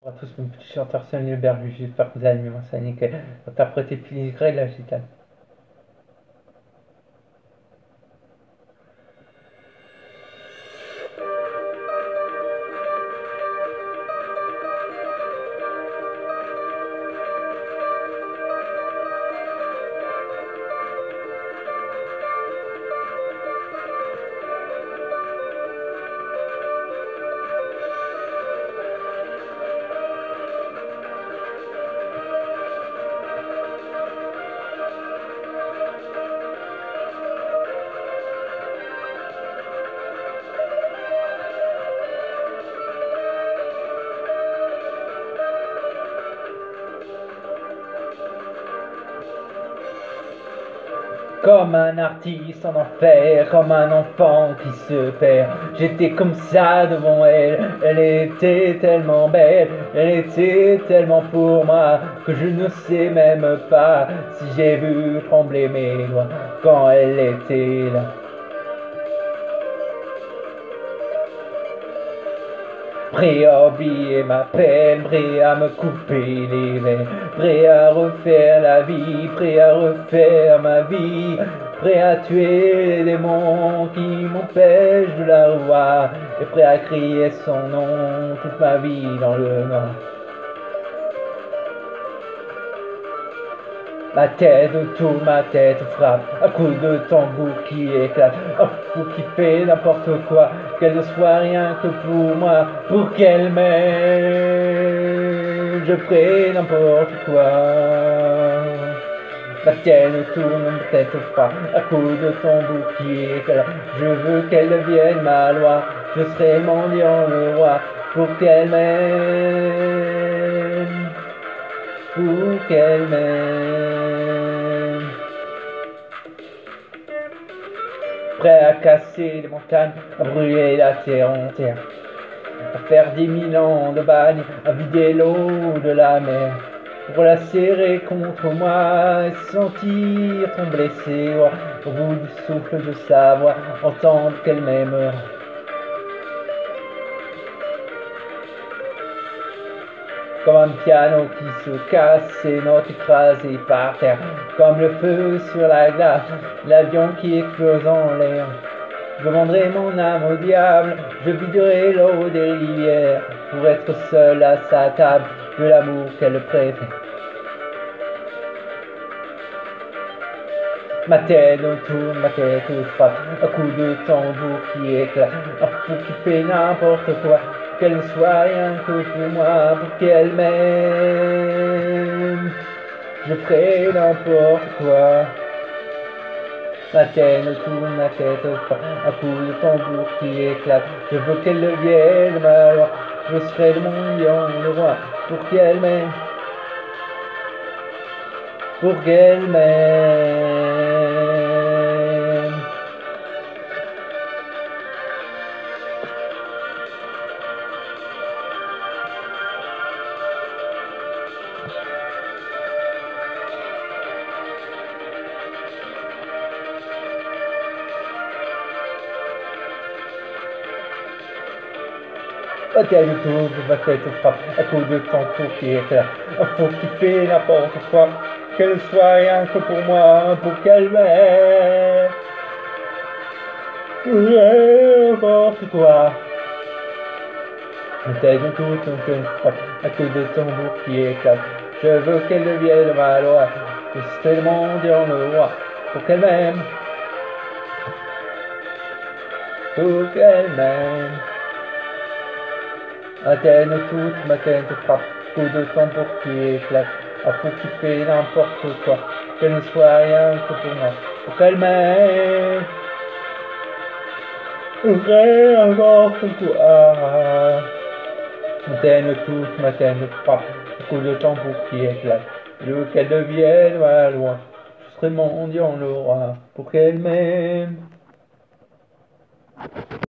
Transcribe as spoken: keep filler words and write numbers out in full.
Bonjour à tous, mon petit chanteur Sonny Berlu, j'espère que vous allez bien, moi ça nickel. Interprété Phyllis Gray, la gitane. Comme un artiste en enfer, comme un enfant qui se perd. J'étais comme ça devant elle, elle était tellement belle, elle était tellement pour moi que je ne sais même pas si j'ai vu trembler mes doigts quand elle était là. Prêt à oublier ma peine, prêt à me couper les veines, prêt à refaire la vie, prêt à refaire ma vie, prêt à tuer les démons qui m'empêchent de la revoir, et prêt à crier son nom toute ma vie dans le noir. Ma tête autour, ma tête frappe, un coup de tambour qui éclate, un fou qui fait n'importe quoi, qu'elle ne soit rien que pour moi, pour qu'elle m'aime, je ferai n'importe quoi. Ma tête tourne, ma tête frappe, un coup de tambour qui éclate, je veux qu'elle devienne ma loi, je serai mendiant le roi, pour qu'elle m'aime, pour qu'elle m'aime. Prêt à casser les montagnes, à brûler la terre entière, à faire dix mille ans de bagne, à vider l'eau de la mer, pour la serrer contre moi et sentir ton blessé au bout du souffle de sa voix, entendre qu'elle m'aime. Comme un piano qui se casse, ses notes écrasées par terre, comme le feu sur la glace, l'avion qui explose en l'air. Je vendrai mon âme au diable, je viderai l'eau des rivières, pour être seul à sa table de l'amour qu'elle préfère. Ma tête tourne, ma tête frappe, un coup de tambour qui éclate, un fou qui fait n'importe quoi, qu'elle ne soit rien que pour moi, pour qu'elle m'aime, je ferai n'importe quoi. Ma tête tourne, ma tête frappe, un coup de tambour qui éclate, je veux qu'elle devienne ma loi, je serai le mendiant, le roi, pour qu'elle m'aime, pour qu'elle m'aime. Ma tête tourne, ma tête frappe, un coup de tambour qui éclate, un fou qui fait n'importe quoi, qu'elle soit rien que pour moi, pour qu'elle m'aime, n'importe quoi. Ma tête tourne, ma tête frappe, un coup de tambour qui éclate, je veux qu'elle devienne ma loi, je serai le mendiant le roi, pour qu'elle m'aime, pour qu'elle m'aime. Ma tête toute, ma tête frappe, coup de tambour qui éclate, un fou qui fait n'importe quoi, qu'elle ne soit rien que pour moi, pour qu'elle m'aime, pour qu'elle n'importe quoi. Ma tête toute, ma tête frappe, coup de tambour qui éclate, je veux qu'elle devienne ma loi, je serai mendiant le roi, pour qu'elle m'aime.